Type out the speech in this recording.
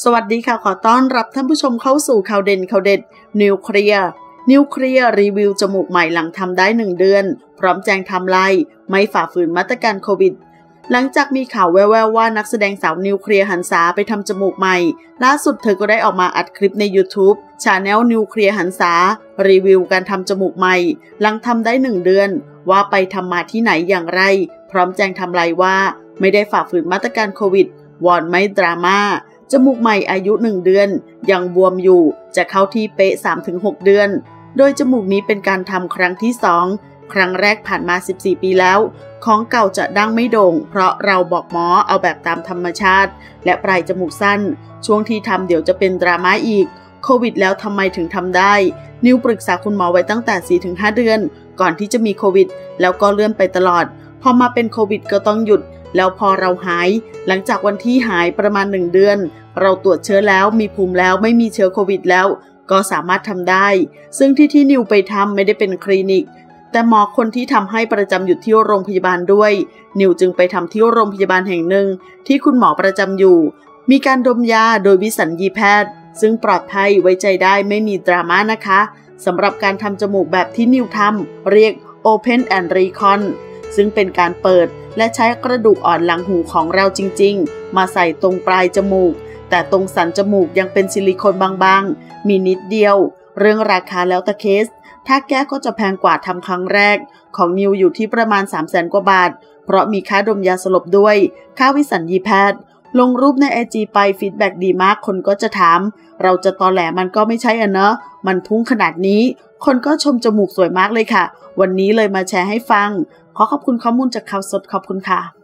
สวัสดีค่ะขอต้อนรับท่านผู้ชมเข้าสู่ข่าวเด่นข่าวเด็ดนิวเคลียร์รีวิวจมูกใหม่หลังทำได้1 เดือนพร้อมแจ้งไทม์ไลน์ไม่ฝ่าฝืนมาตรการโควิดหลังจากมีข่าวแว่วๆว่านักแสดงสาวนิวเคลียร์หันษาไปทำจมูกใหม่ล่าสุดเธอก็ได้ออกมาอัดคลิปใน YouTube Channel นิวเคลียร์หันษารีวิวการทำจมูกใหม่หลังทำได้1 เดือนว่าไปทำมาที่ไหนอย่างไรพร้อมแจ้งไทม์ไลน์ว่าไม่ได้ฝ่าฝืนมาตรการโควิดวอนไม่ดราม่าจมูกใหม่อายุ1 เดือนยังบวมอยู่จะเข้าที่เป๊ะ 3-6 เดือนโดยจมูกนี้เป็นการทำครั้งที่2ครั้งแรกผ่านมา14 ปีแล้วของเก่าจะดั้งไม่โด่งเพราะเราบอกหมอเอาแบบตามธรรมชาติและปลายจมูกสั้นช่วงที่ทำเดี๋ยวจะเป็นดราม่าอีกโควิดแล้วทำไมถึงทำได้นิวปรึกษาคุณหมอไว้ตั้งแต่ 4-5 เดือนก่อนที่จะมีโควิดแล้วก็เลื่อนไปตลอดพอมาเป็นโควิดก็ต้องหยุดแล้วพอเราหายหลังจากวันที่หายประมาณ1 เดือนเราตรวจเชื้อแล้วมีภูมิแล้วไม่มีเชื้อโควิดแล้วก็สามารถทำได้ซึ่งที่นิวไปทำไม่ได้เป็นคลินิกแต่หมอคนที่ทำให้ประจำอยู่ที่โรงพยาบาลด้วยนิวจึงไปทำที่โรงพยาบาลแห่งหนึ่งที่คุณหมอประจำอยู่มีการดมยาโดยวิสัญญีแพทย์ซึ่งปลอดภัยไว้ใจได้ไม่มีดราม่านะคะสำหรับการทำจมูกแบบที่นิวทำเรียก Open and Recon ซึ่งเป็นการเปิดและใช้กระดูกอ่อนหลังหูของเราจริงๆมาใส่ตรงปลายจมูกแต่ตรงสันจมูกยังเป็นซิลิโคนบางๆมีนิดเดียวเรื่องราคาแล้วแต่เคสถ้าแก้ก็จะแพงกว่าทำครั้งแรกของนิวอยู่ที่ประมาณ 300,000 กว่าบาทเพราะมีค่าดมยาสลบด้วยค่าวิสัญญีแพทย์ลงรูปใน IG ไปฟีดแบ็กดีมากคนก็จะถามเราจะตอแหลมันก็ไม่ใช่อ่ะเนอะมันพุ่งขนาดนี้คนก็ชมจมูกสวยมากเลยค่ะวันนี้เลยมาแชร์ให้ฟังขอขอบคุณข้อมูลจากข่าวสดขอบคุณค่ะ